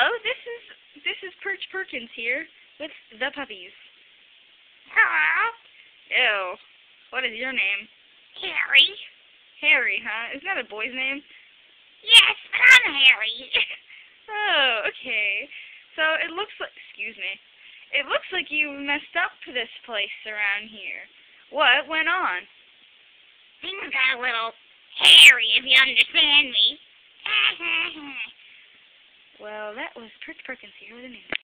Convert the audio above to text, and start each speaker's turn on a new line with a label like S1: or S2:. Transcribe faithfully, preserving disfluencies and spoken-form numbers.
S1: Hello, this is this is Perch Perkins here with the puppies.
S2: Hello.
S1: Ew. What is your name?
S2: Harry.
S1: Harry, huh? Isn't that a boy's name?
S2: Yes, but I'm Harry.
S1: Oh, okay. So it looks like, excuse me, it looks like you messed up this place around here. What went on?
S2: Things got a little hairy, if you understand me.
S1: Well, that was Perch Perkins here with a news.